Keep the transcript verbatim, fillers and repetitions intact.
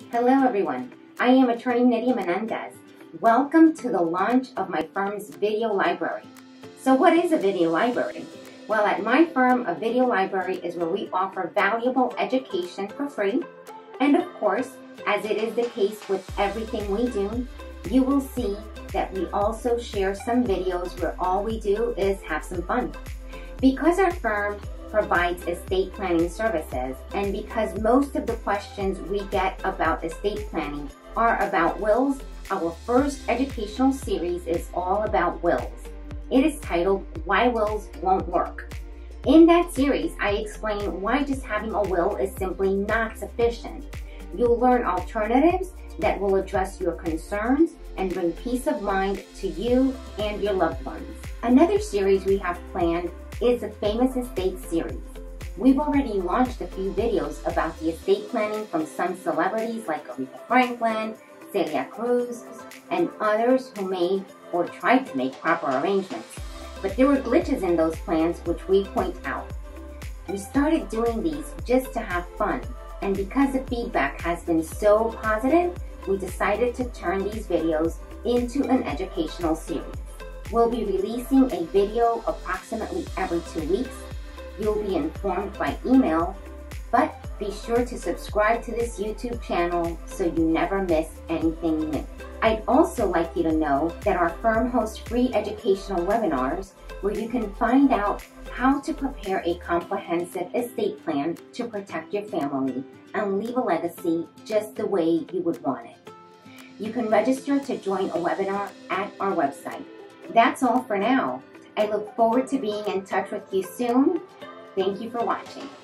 Hello everyone, I am attorney Nydia Menendez. Welcome to the launch of my firm's video library. So what is a video library? Well, at my firm, a video library is where we offer valuable education for free. And of course, as it is the case with everything we do, you will see that we also share some videos where all we do is have some fun. Because our firm provides estate planning services, and because most of the questions we get about estate planning are about wills, our first educational series is all about wills. It is titled, Why Wills Won't Work. In that series, I explain why just having a will is simply not sufficient. You'll learn alternatives that will address your concerns and bring peace of mind to you and your loved ones. Another series we have planned is the Famous Estate series. We've already launched a few videos about the estate planning from some celebrities like Aretha Franklin, Celia Cruz, and others who made or tried to make proper arrangements. But there were glitches in those plans which we point out. We started doing these just to have fun, and because the feedback has been so positive, we decided to turn these videos into an educational series. We'll be releasing a video approximately every two weeks. You'll be informed by email, but be sure to subscribe to this YouTube channel so you never miss anything new. I'd also like you to know that our firm hosts free educational webinars where you can find out how to prepare a comprehensive estate plan to protect your family and leave a legacy just the way you would want it. You can register to join a webinar at our website. That's all for now. I look forward to being in touch with you soon. Thank you for watching.